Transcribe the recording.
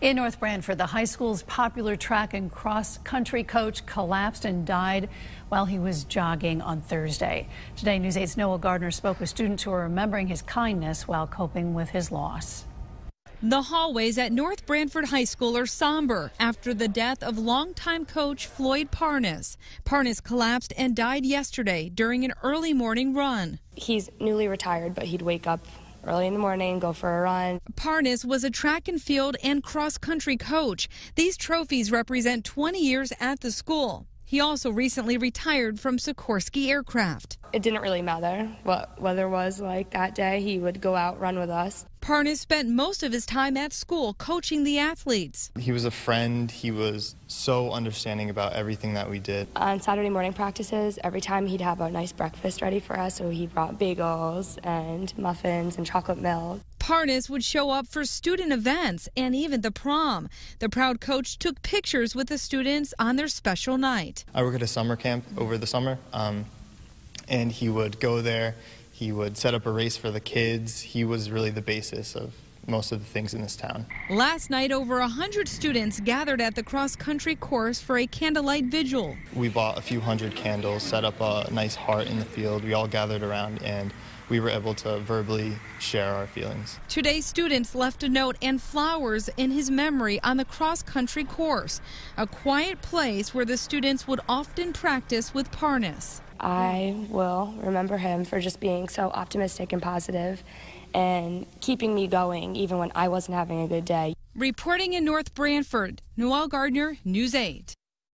In North Branford, the high school's popular track and cross-country coach collapsed and died while he was jogging on Thursday. Today, News 8's Noah Gardner spoke with students who are remembering his kindness while coping with his loss. The hallways at North Branford High School are somber after the death of longtime coach Floyd Parnas. Parnas collapsed and died yesterday during an early morning run. He's newly retired, but he'd wake up early in the morning, go for a run. Parnas was a track and field and cross-country coach. These trophies represent 20 years at the school. He also recently retired from Sikorsky Aircraft. It didn't really matter what weather was like that day. He would go out, run with us. Parnas spent most of his time at school coaching the athletes. He was a friend. He was so understanding about everything that we did. On Saturday morning practices, every time he'd have a nice breakfast ready for us, so he brought bagels and muffins and chocolate milk. Parnas would show up for student events and even the prom. The proud coach took pictures with the students on their special night. I work at a summer camp over the summer, and he would go there. He would set up a race for the kids. He was really the basis of most of the things in this town. Last night, over 100 students gathered at the cross-country course for a candlelight vigil. We bought a few hundred candles, set up a nice heart in the field. We all gathered around and we were able to verbally share our feelings. Today, students left a note and flowers in his memory on the cross-country course, a quiet place where the students would often practice with Parnas. I will remember him for just being so optimistic and positive and keeping me going even when I wasn't having a good day. Reporting in North Branford, Noah Gardner, News 8.